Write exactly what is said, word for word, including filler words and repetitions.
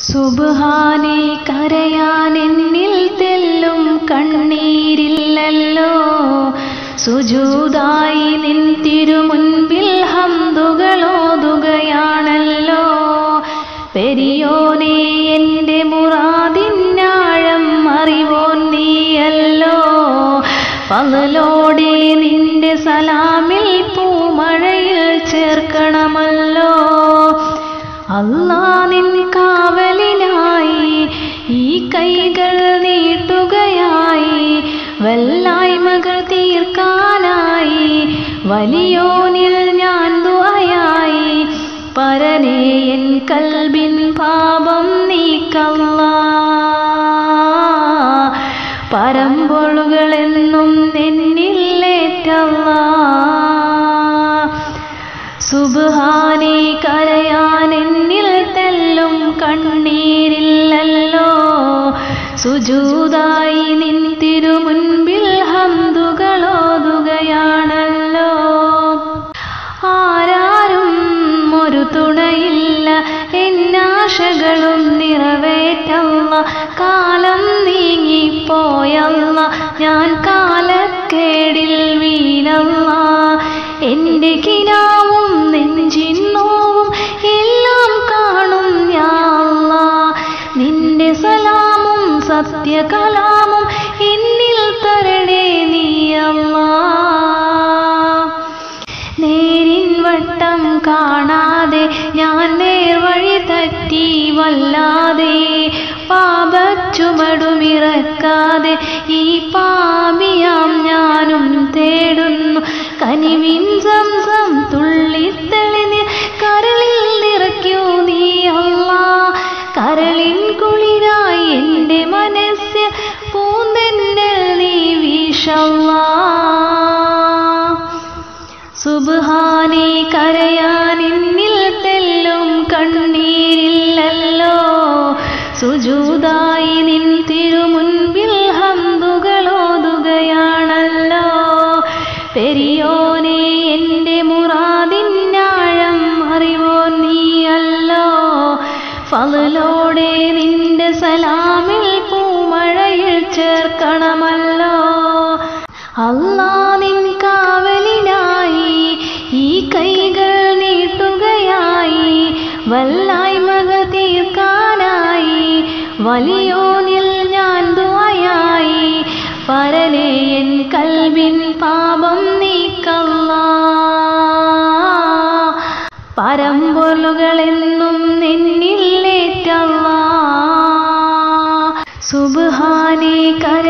സുബ്ഹാനേ കരയാൻ എന്നിൽ തെല്ലും കണ്ണീരില്ലല്ലോ. സുജൂദായി നിൻ തിരുമുൻപിൽ ഹംദുകളോതുകയാണല്ലോ. പെരിയോനേ എൻ്റെ മുറാദിന്നാഴം അറിവോൻ നീയല്ലോ. ഫളലോടെ നിന്റെ സലാമിൽ പൂമഴയിൽ ചേർക്കണമല്ലോ. അല്ലാ നിൻ കാവലിനായി ഈ കൈകൾ നീട്ടുകയായി, വല്ലായ്മകൾ തീർക്കാനായി വലിയോനിൽ ഞാൻ ദുആയായി. പരനേ എൻ കൽബിൻ പാപം നീക്കല്ലാ, പരമ്പൊഴുകളെന്നും എന്നില്ലേറ്റല്ലാ. സുബ്ഹാനേ കരയാൻ എന്നിൽ തെല്ലും കണ്ണീരില്ലല്ലോ. സുജൂദായി നിൻ തിരുമുൻപിൽ ഹംദുകളോതുകയാണല്ലോ. ആരാരും ഒരു തുണയില്ല, എന്നാശകളും നിറവേറ്റല്ല. കാലം നീങ്ങിപ്പോയല്ല, ഞാൻ കാലക്കേടിൽ വീണല്ല. എൻ്റെ കിനാവും നെഞ്ചിൻ നോവും എല്ലാം കാണും യാ അല്ലാഹ്. നിന്റെ സലാമും സത്യകലാമും എന്നിൽ തരണേ നീ അല്ലാഹ്. നേരിൻ വട്ടം കാണാതെ ഞാൻ നേർവഴി തെറ്റി വല്ലാതെ, പാപച്ചുമടുമിറക്കാതെ ഈ പാപിയാം ഞാനും തേടുന്നു. കനിവിൻ സംസം തുള്ളിത്തെളിഞ്ഞ് കരളിൽ നിറയ്ക്കൂ നീ അല്ലാഹ്. കരളിൻ കുളിരായി എൻ്റെ മനസ്സ് പൂന്തെന്നൽ നീ വീശല്ലാഹ്. സുബ്ഹാനേ കരയാൻ എന്നിൽ തെല്ലും കണ്ണീരില്ലല്ലോ. സുജൂദായി നിൻ തിരുമുൻപിൽ ഹംദുകളോതുകയാണല്ലോ. പെരിയോനേ എൻ്റെ മുറാദിന്നാഴം അറിവോൻ നീയല്ലോ. ഫളലോടെ നിന്റെ സലാമിൽ പൂമഴയിൽ ചേർക്കണമല്ലോ. അല്ലാ നിൻ കാവലിനായി ഈ കൈകൾ നീട്ടുകയായി, വല്ലായ്മകൾ തീർക്കാനായി വലിയോനിൽ ഞാൻ ദുആയായി. പരനേ എൻ കൽബിൻ പാപം നീക്കല്ലാ, പരമ്പൊരുകളെന്നും എന്നില്ലേറ്റല്ലാ. സുബ്ഹാനേ കര